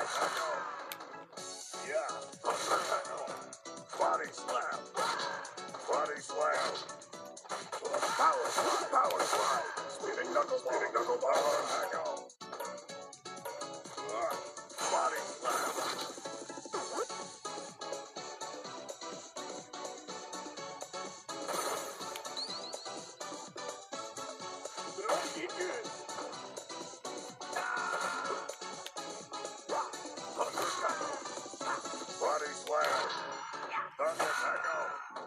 tackle. Yeah. Thunder tackle. Body slam. Body slam. Power slide. Power slide. Spinning knuckleball. Spinning knuckleball. Power tackle. Body slam. Get good. Thunder tackle. Body slam. Thunder tackle.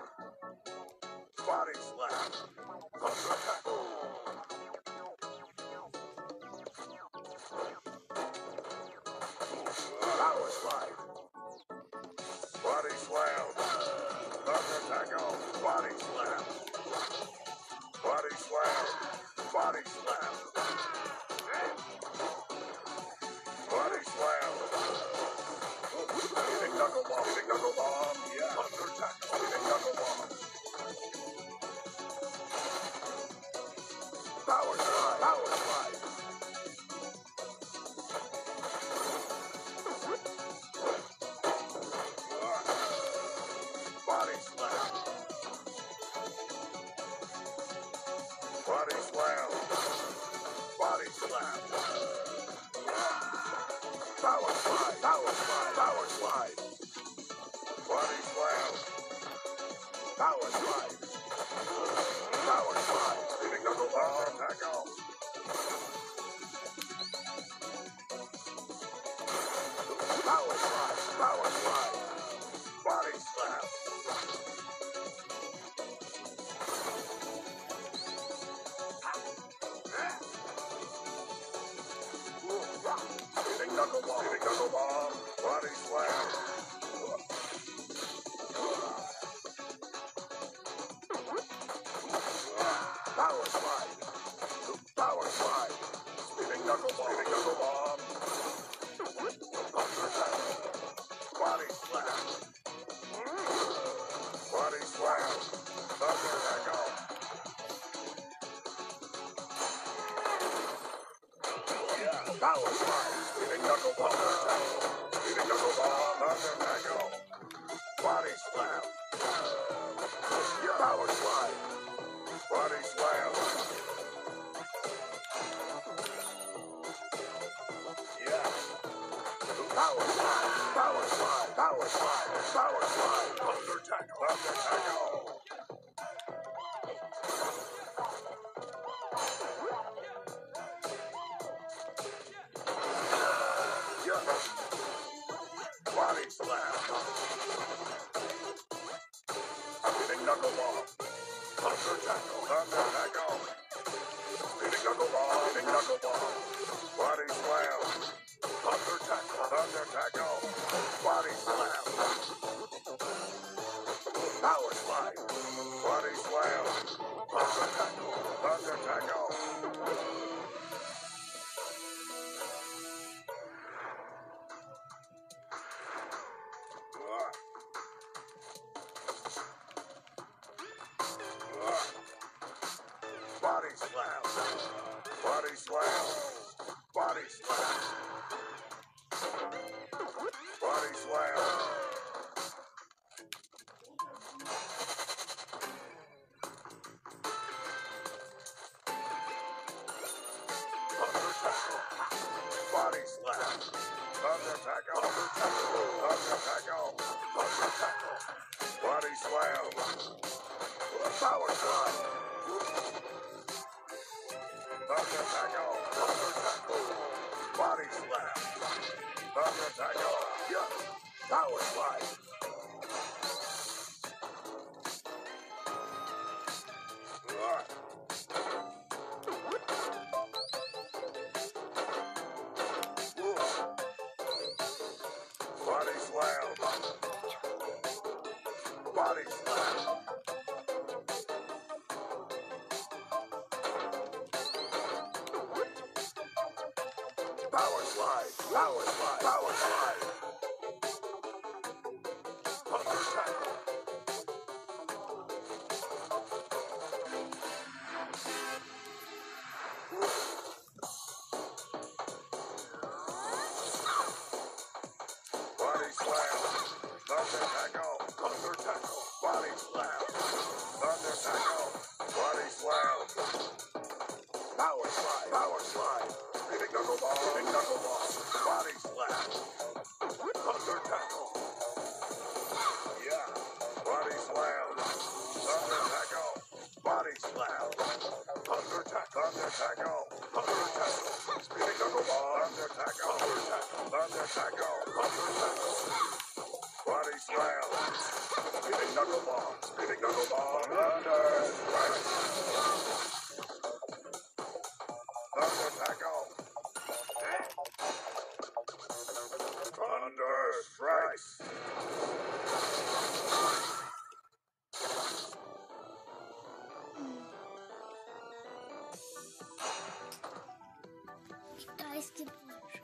Body slam. Thunder tackle. Power slide. Body slam. Thunder tackle. Body slam. Body slam. Body slam. Body slam. Hitting knuckleball. Hitting knuckleball. Yeah. Thunder tackle. Hitting knuckleball. Power slide. Power slide. Body slam. Body slam. Body slam. Power slide. Power slide. Power slide. Body slam. Power slide. Power slide. Hitting knuckleball. Tackle. Power slide. Power slide. Body slam. Hitting knuckleball. Hitting knuckleball. Body slam. Power slide. Power slide. Spinning knuckleball. Spinning knuckleball. Thunder tackle. Body slam. Body slam. Thunder tackle. Yeah. Power slide. Spinning knuckleball. Spinning knuckleball. Thunder tackle. Body slam. Yeah. Power slide. Body slam. Yeah. Power slide. Power slide. Power slide. Power slide. Thunder tackle. Thunder tackle. Yeah. Body slam. Hitting knuckleball. Thunder tackle. Thunder tackle. Hitting knuckleball. Hitting knuckleball. Body slam. Thunder tackle. Thunder tackle. Body slam. Power slide. Body slam. Thunder tackle. Thunder tackle. Body slam. Body slam. Body slam. Body slam. Thunder tackle. Body slam. Thunder tackle. Thunder tackle. Thunder tackle. Thunder tackle. Body slam. Power slide. Thunder tackle. Thunder tackle. Body slam. Thunder tackle. Yeah. Power slide. Body slam. Body slam. Power slide. Power slide. Power slide. Thunder tackle. Spinning knuckleball. Body slap. Thunder tackle. Yeah. Body slam. Thunder tackle. Body slam. Thunder tackle. Thunder tackle. Thunder tackle. Spinning knuckleball. Thunder tackle. Thunder tackle. Thunder tackle. Thunder tackle. Body slam. Spinning knuckleball. Spinning knuckleball. Thunder strike. Thunder tackle. Thunder strikes. Китайский планшет.